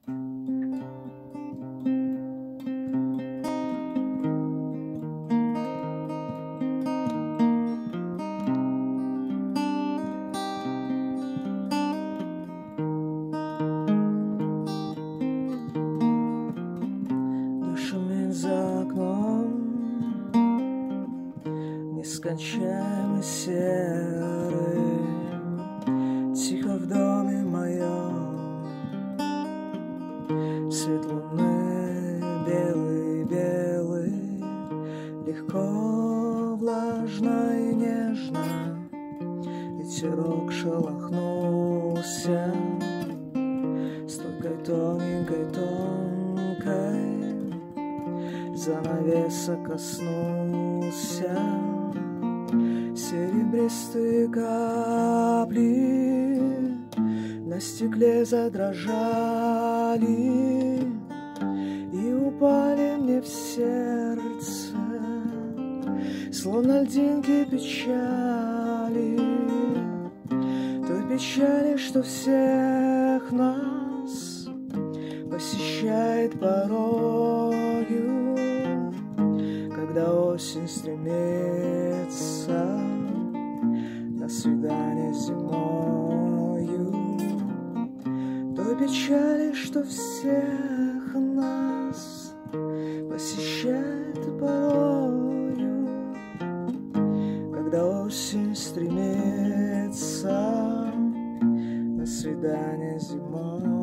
Шумит за окном нескончаемый серый, тихо в доме моем. Свет луны белый-белый, легко, влажно и нежно ветерок шелохнулся с тонкой, тонкой занавеса коснулся. Серебристые капли на стекле задрожали и упали мне в сердце, словно льдинки печали, той печали, что всех нас посещает порою, когда осень стремится на свидание зимою, той печали, что всех нас посещает порою, когда осень стремится на свидание зимою.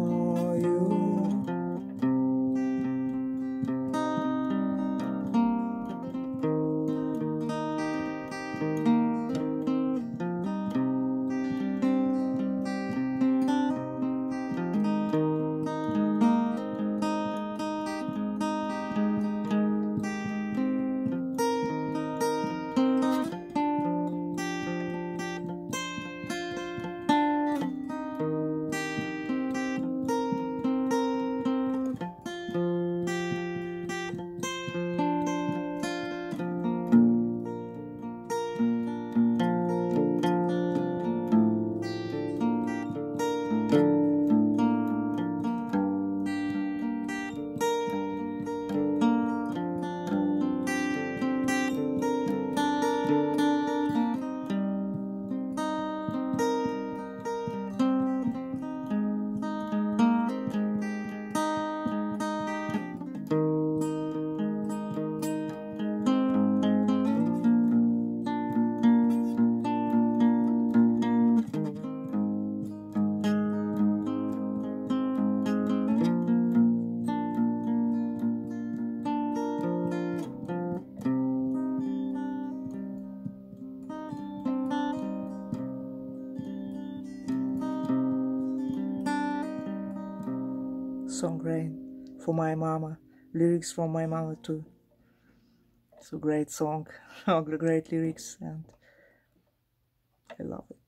Song Rain for my mama, lyrics from my mama too. It's a great song, great lyrics, and I love it.